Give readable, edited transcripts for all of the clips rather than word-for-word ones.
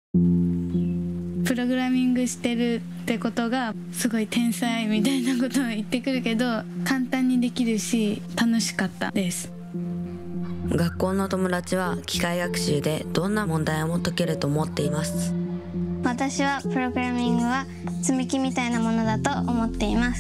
プログラミングしてるってことがすごい天才みたいなことを言ってくるけど、簡単にできるし楽しかったです。 学校の友達は機械学習でどんな問題も解けると思っています。 私はプログラミングは積み木みたいなものだと思っています。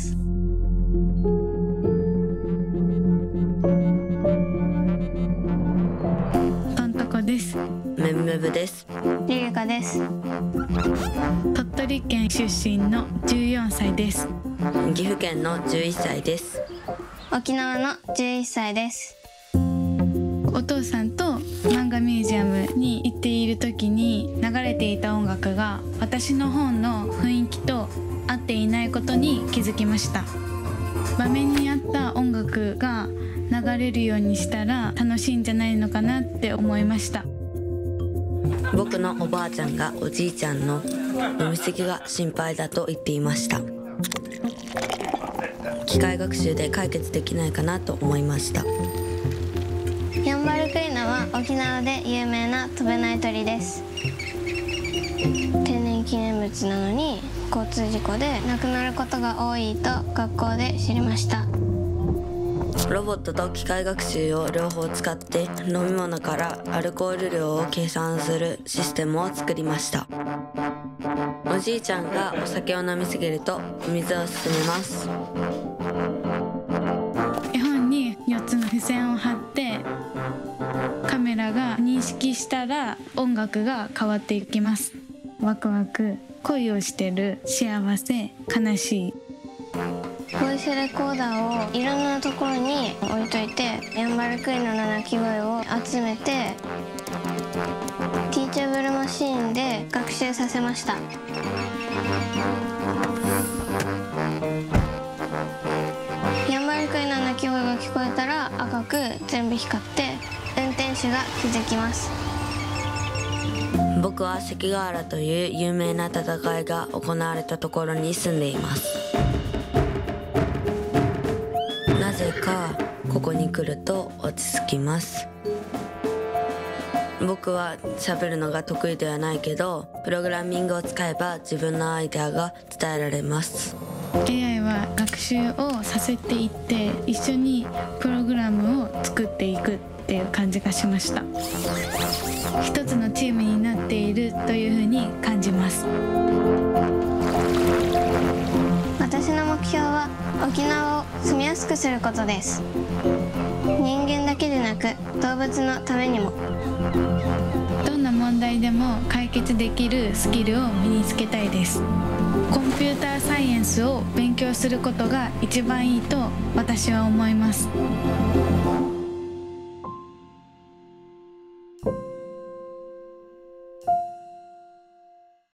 とんとこです。 めむめぶです。 りゆかです。 鳥取県出身の14歳です。 岐阜県の11歳です。 沖縄の11歳です。 お父さんと漫画ミュージアムに行っている時に流れていた音楽が私の本の雰囲気と合っていないことに気づきました。場面に合った音楽が流れるようにしたら楽しいんじゃないのかなって思いました。 僕のおばあちゃんがおじいちゃんの飲み過ぎが心配だと言っていました。機械学習で解決できないかなと思いました。 ヤンバルクイナは沖縄で有名な飛べない鳥です。天然記念物なのに交通事故で亡くなることが多いと学校で知りました。 ロボットと機械学習を両方使って飲み物からアルコール量を計算するシステムを作りました。おじいちゃんがお酒を飲みすぎると水を勧めます。 絵本に4つの付箋を貼ってカメラが認識したら音楽が変わっていきます。ワクワク、恋をしてる、幸せ、悲しい。 ボイスレコーダーをいろんなところに置いといて、ヤンバルクイナの鳴き声を集めてティーチャブルマシーンで学習させました。ヤンバルクイナの鳴き声が聞こえたら赤く全部光って運転手が気づきます。 僕は関ヶ原という有名な戦いが行われたところに住んでいます。なぜかここに来ると落ち着きます。僕は喋るのが得意ではないけど、プログラミングを使えば自分のアイデアが伝えられます。 AI は学習をさせていって一緒にプログラムを作っていくっていう感じがしました。一つのチームになっているというふうに感じます。 私の目標は沖縄を住みやすくすることです。人間だけでなく動物のためにも。 どんな問題でも解決できるスキルを身につけたいです。コンピューターサイエンスを勉強することが一番いいと私は思います。